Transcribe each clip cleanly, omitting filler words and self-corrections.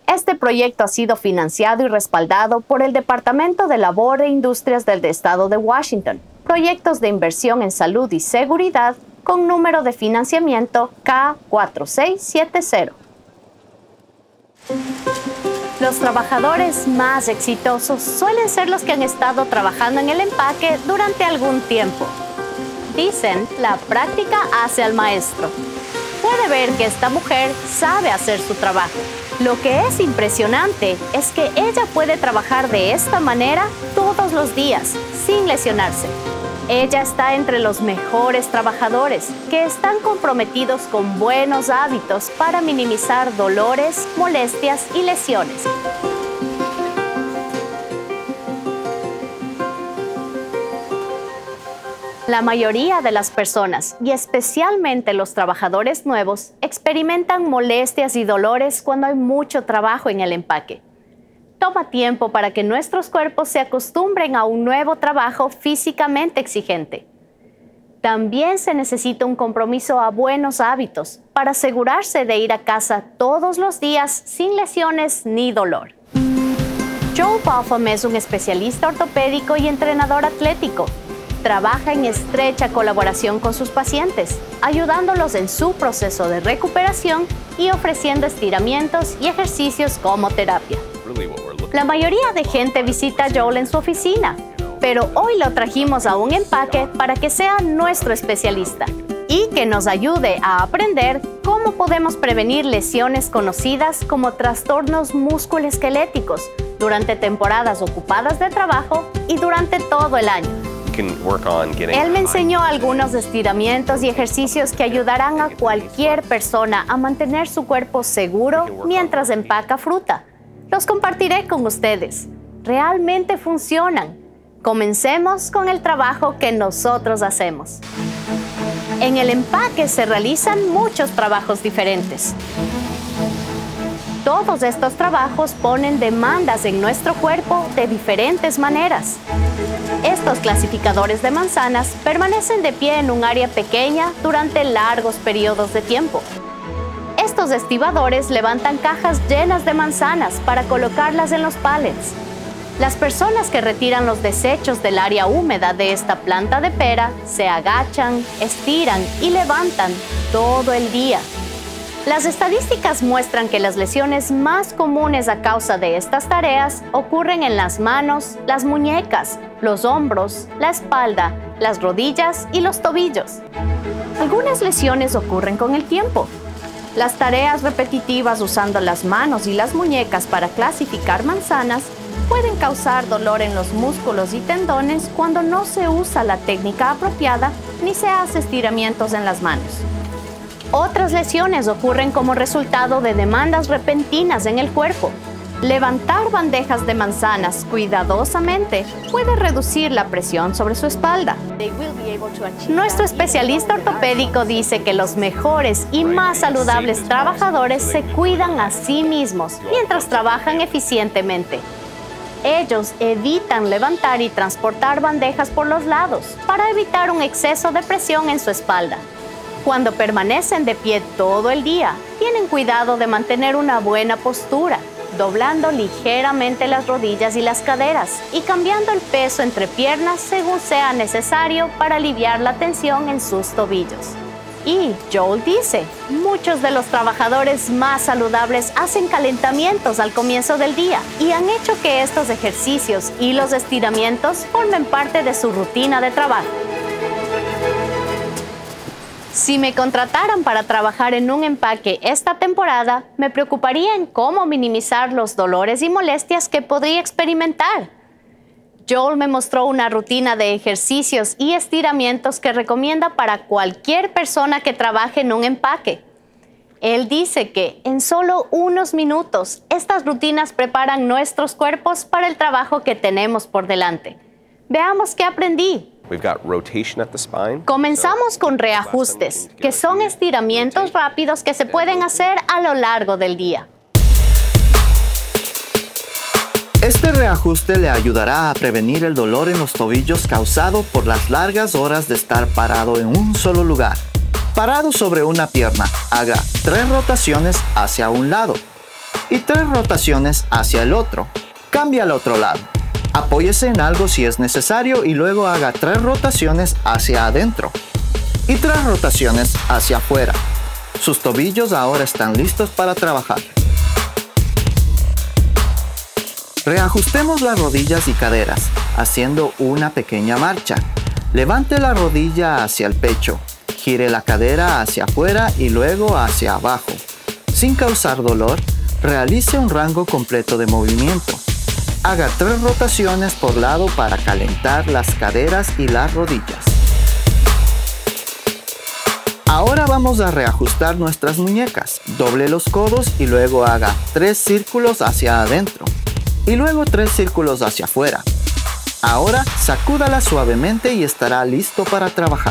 Este proyecto ha sido financiado y respaldado por el Departamento de Labor e Industrias del Estado de Washington, proyectos de inversión en salud y seguridad con número de financiamiento K4670. Los trabajadores más exitosos suelen ser los que han estado trabajando en el empaque durante algún tiempo. Dicen, la práctica hace al maestro. Puede ver que esta mujer sabe hacer su trabajo. Lo que es impresionante es que ella puede trabajar de esta manera todos los días, sin lesionarse. Ella está entre los mejores trabajadores que están comprometidos con buenos hábitos para minimizar dolores, molestias y lesiones. La mayoría de las personas, y especialmente los trabajadores nuevos, experimentan molestias y dolores cuando hay mucho trabajo en el empaque. Toma tiempo para que nuestros cuerpos se acostumbren a un nuevo trabajo físicamente exigente. También se necesita un compromiso a buenos hábitos para asegurarse de ir a casa todos los días sin lesiones ni dolor. Joel Botham es un especialista ortopédico y entrenador atlético. Trabaja en estrecha colaboración con sus pacientes, ayudándolos en su proceso de recuperación y ofreciendo estiramientos y ejercicios como terapia. La mayoría de gente visita a Joel en su oficina, pero hoy lo trajimos a un empaque para que sea nuestro especialista y que nos ayude a aprender cómo podemos prevenir lesiones conocidas como trastornos musculoesqueléticos durante temporadas ocupadas de trabajo y durante todo el año. Él me enseñó algunos estiramientos y ejercicios que ayudarán a cualquier persona a mantener su cuerpo seguro mientras empaca fruta. Los compartiré con ustedes. Realmente funcionan. Comencemos con el trabajo que nosotros hacemos. En el empaque se realizan muchos trabajos diferentes. Todos estos trabajos ponen demandas en nuestro cuerpo de diferentes maneras. Estos clasificadores de manzanas permanecen de pie en un área pequeña durante largos periodos de tiempo. Estos estibadores levantan cajas llenas de manzanas para colocarlas en los pallets. Las personas que retiran los desechos del área húmeda de esta planta de pera se agachan, estiran y levantan todo el día. Las estadísticas muestran que las lesiones más comunes a causa de estas tareas ocurren en las manos, las muñecas, los hombros, la espalda, las rodillas y los tobillos. Algunas lesiones ocurren con el tiempo. Las tareas repetitivas usando las manos y las muñecas para clasificar manzanas pueden causar dolor en los músculos y tendones cuando no se usa la técnica apropiada ni se hace estiramientos en las manos. Otras lesiones ocurren como resultado de demandas repentinas en el cuerpo. Levantar bandejas de manzanas cuidadosamente puede reducir la presión sobre su espalda. Nuestro especialista ortopédico dice que los mejores y más saludables trabajadores se cuidan a sí mismos mientras trabajan eficientemente. Ellos evitan levantar y transportar bandejas por los lados para evitar un exceso de presión en su espalda. Cuando permanecen de pie todo el día, tienen cuidado de mantener una buena postura, doblando ligeramente las rodillas y las caderas y cambiando el peso entre piernas según sea necesario para aliviar la tensión en sus tobillos. Y Joel dice, muchos de los trabajadores más saludables hacen calentamientos al comienzo del día y han hecho que estos ejercicios y los estiramientos formen parte de su rutina de trabajo. Si me contrataran para trabajar en un empaque esta temporada, me preocuparía en cómo minimizar los dolores y molestias que podría experimentar. Joel me mostró una rutina de ejercicios y estiramientos que recomienda para cualquier persona que trabaje en un empaque. Él dice que en solo unos minutos, estas rutinas preparan nuestros cuerpos para el trabajo que tenemos por delante. Veamos qué aprendí. Comenzamos con reajustes, que son estiramientos rápidos que se pueden hacer a lo largo del día. Este reajuste le ayudará a prevenir el dolor en los tobillos causado por las largas horas de estar parado en un solo lugar. Parado sobre una pierna, haga 3 rotaciones hacia un lado. y 3 rotaciones hacia el otro. Cambia al otro lado. Apóyese en algo si es necesario y luego haga 3 rotaciones hacia adentro y 3 rotaciones hacia afuera. Sus tobillos ahora están listos para trabajar. Reajustemos las rodillas y caderas, haciendo una pequeña marcha. Levante la rodilla hacia el pecho, gire la cadera hacia afuera y luego hacia abajo. Sin causar dolor, realice un rango completo de movimiento. Haga 3 rotaciones por lado para calentar las caderas y las rodillas. Ahora vamos a reajustar nuestras muñecas. Doble los codos y luego haga 3 círculos hacia adentro y luego 3 círculos hacia afuera. Ahora sacúdala suavemente y estará listo para trabajar.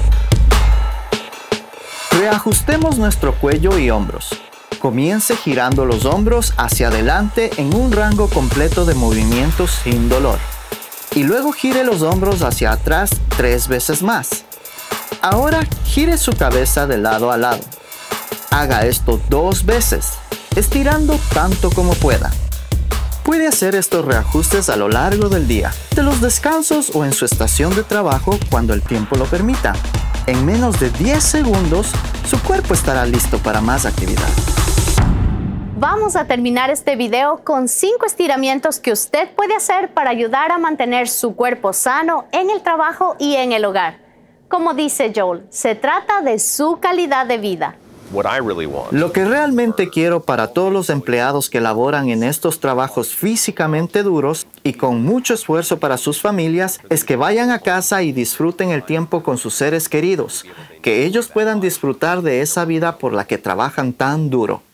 Reajustemos nuestro cuello y hombros. Comience girando los hombros hacia adelante en un rango completo de movimientos sin dolor. Y luego gire los hombros hacia atrás 3 veces más. Ahora gire su cabeza de lado a lado. Haga esto 2 veces, estirando tanto como pueda. Puede hacer estos reajustes a lo largo del día, de los descansos o en su estación de trabajo cuando el tiempo lo permita. En menos de 10 segundos, su cuerpo estará listo para más actividad. Vamos a terminar este video con 5 estiramientos que usted puede hacer para ayudar a mantener su cuerpo sano en el trabajo y en el hogar. Como dice Joel, se trata de su calidad de vida. Lo que realmente quiero para todos los empleados que laboran en estos trabajos físicamente duros y con mucho esfuerzo para sus familias es que vayan a casa y disfruten el tiempo con sus seres queridos, que ellos puedan disfrutar de esa vida por la que trabajan tan duro.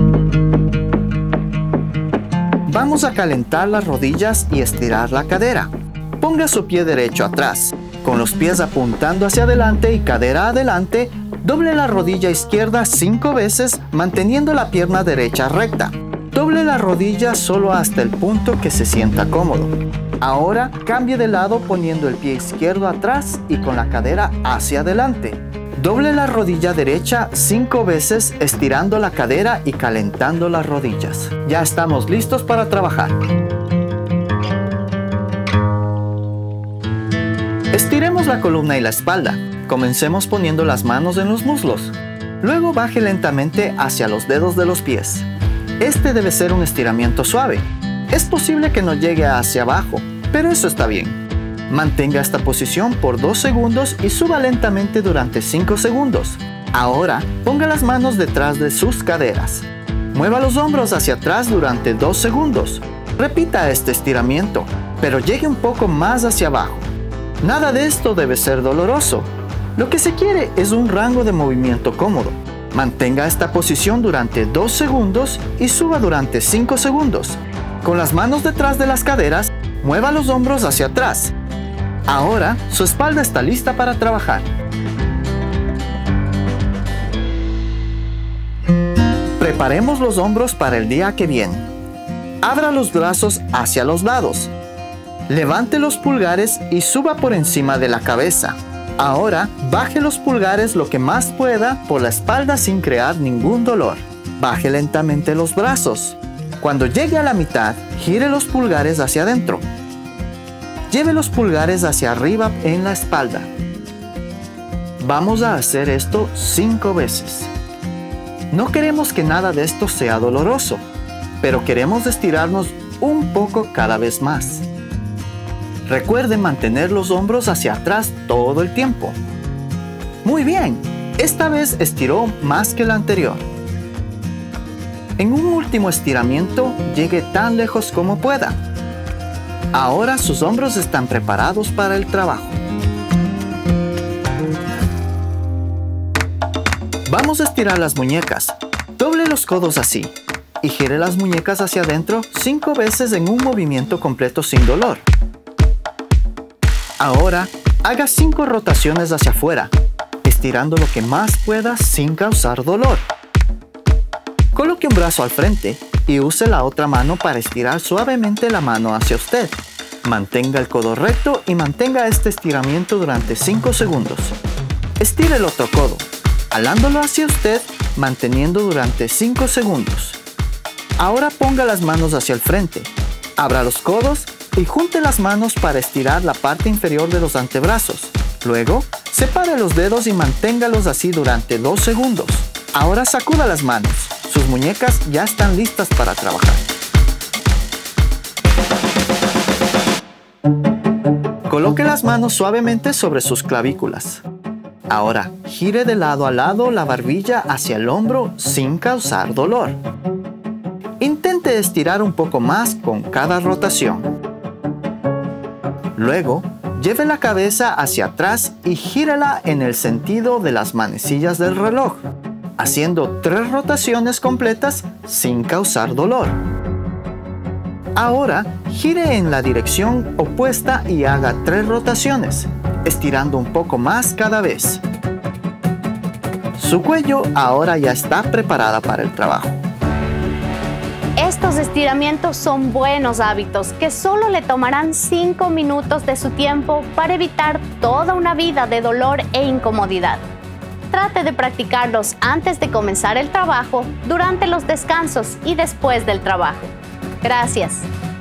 Vamos a calentar las rodillas y estirar la cadera. Ponga su pie derecho atrás, con los pies apuntando hacia adelante y cadera adelante. Doble la rodilla izquierda 5 veces, manteniendo la pierna derecha recta. Doble la rodilla solo hasta el punto que se sienta cómodo. Ahora cambie de lado poniendo el pie izquierdo atrás y con la cadera hacia adelante. Doble la rodilla derecha 5 veces, estirando la cadera y calentando las rodillas. Ya estamos listos para trabajar. Estiremos la columna y la espalda. Comencemos poniendo las manos en los muslos. Luego baje lentamente hacia los dedos de los pies. Este debe ser un estiramiento suave. Es posible que no llegue hacia abajo, pero eso está bien. Mantenga esta posición por 2 segundos y suba lentamente durante 5 segundos. Ahora, ponga las manos detrás de sus caderas. Mueva los hombros hacia atrás durante 2 segundos. Repita este estiramiento, pero llegue un poco más hacia abajo. Nada de esto debe ser doloroso. Lo que se quiere es un rango de movimiento cómodo. Mantenga esta posición durante 2 segundos y suba durante 5 segundos. Con las manos detrás de las caderas, mueva los hombros hacia atrás. Ahora, su espalda está lista para trabajar. Preparemos los hombros para el día que viene. Abra los brazos hacia los lados. Levante los pulgares y suba por encima de la cabeza. Ahora, baje los pulgares lo que más pueda por la espalda sin crear ningún dolor. Baje lentamente los brazos. Cuando llegue a la mitad, gire los pulgares hacia adentro. Lleve los pulgares hacia arriba en la espalda. Vamos a hacer esto 5 veces. No queremos que nada de esto sea doloroso, pero queremos estirarnos un poco cada vez más. Recuerde mantener los hombros hacia atrás todo el tiempo. Muy bien, esta vez estiró más que la anterior. En un último estiramiento, llegue tan lejos como pueda. Ahora sus hombros están preparados para el trabajo. Vamos a estirar las muñecas. Doble los codos así y gire las muñecas hacia adentro 5 veces en un movimiento completo sin dolor. Ahora, haga 5 rotaciones hacia afuera, estirando lo que más pueda sin causar dolor. Coloque un brazo al frente y use la otra mano para estirar suavemente la mano hacia usted. Mantenga el codo recto y mantenga este estiramiento durante 5 segundos. Estire el otro codo, jalándolo hacia usted, manteniendo durante 5 segundos. Ahora ponga las manos hacia el frente, abra los codos y junte las manos para estirar la parte inferior de los antebrazos. Luego, separe los dedos y manténgalos así durante 2 segundos. Ahora sacuda las manos. Sus muñecas ya están listas para trabajar. Coloque las manos suavemente sobre sus clavículas. Ahora, gire de lado a lado la barbilla hacia el hombro sin causar dolor. Intente estirar un poco más con cada rotación. Luego, lleve la cabeza hacia atrás y gírela en el sentido de las manecillas del reloj, haciendo 3 rotaciones completas sin causar dolor. Ahora, gire en la dirección opuesta y haga 3 rotaciones, estirando un poco más cada vez. Su cuello ahora ya está preparada para el trabajo. Estos estiramientos son buenos hábitos que solo le tomarán 5 minutos de su tiempo para evitar toda una vida de dolor e incomodidad. Trate de practicarlos antes de comenzar el trabajo, durante los descansos y después del trabajo. Gracias.